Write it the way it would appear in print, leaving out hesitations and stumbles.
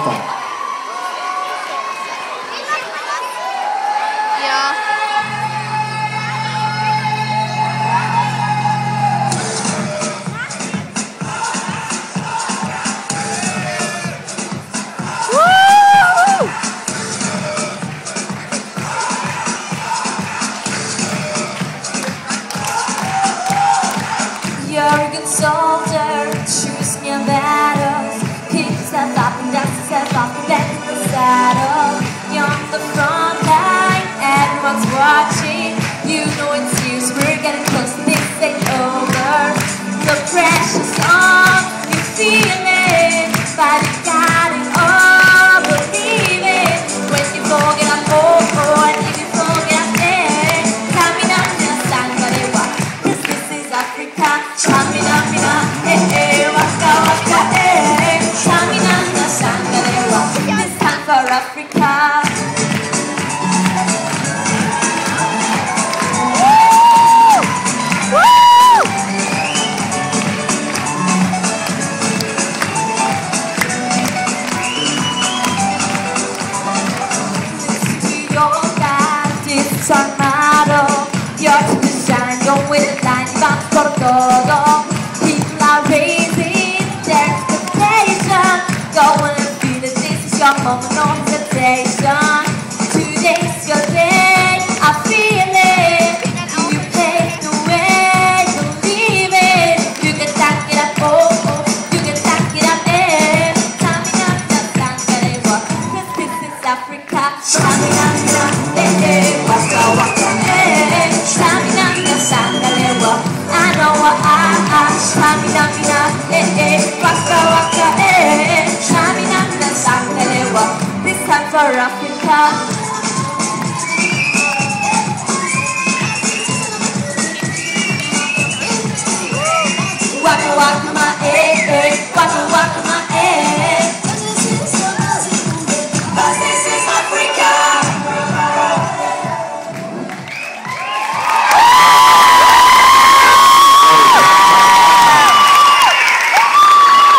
Africa. Ja. You're a good soldier, choose your battles. Pick yourself up and dust yourself off and back in the saddle. You're on the front line, everyone's watching. You know it's serious, we're getting close, this ain't over. The pressure's on, you feel it, but you got it all, believe it. When you forget I'm over, and if you forget I'm there, camina mia sangre wa, this is Africa. Camina mia, waka waka, camina mia sangre wa, this time for Africa. Tornado, you're to the shine, go with the line, vamos por todo. People are raising their expectation. Go and feel it, this is your moment, no hesitation. Today's your day, I feel it. You pave the way, believe it. You can tank it up, oh, oh, you can tank it up, eh. Camina, sangre, wa, this is Africa. Camina, waka waka, camina mia sangre wa, I know what camina mia, waka waka, camina mia sangre wa, this time for Africa.